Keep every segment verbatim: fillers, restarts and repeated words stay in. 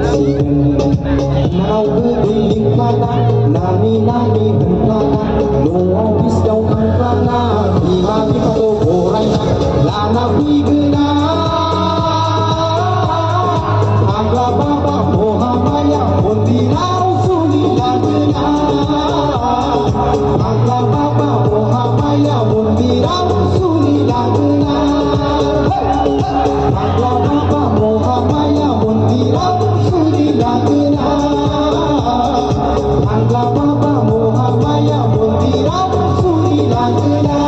nào cứ đi linh pha na nani nani gần pha na no office đâu không pha na thì mà đi pha tô cổ rai na là na quy cứ na agla baba mohamaya mondirau suni la cứ na agla baba mohamaya mondirau suni la cứ na agla baba mohamaya mondirau suni la cứ na agla baba mohamaya mondirau suni la cứ na.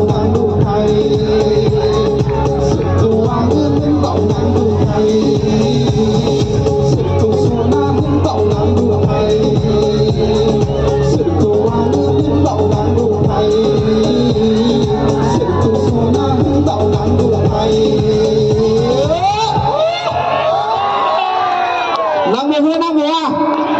Hãy subscribe cho kênh Ghiền Mì Gõ để không bỏ lỡ những video hấp dẫn.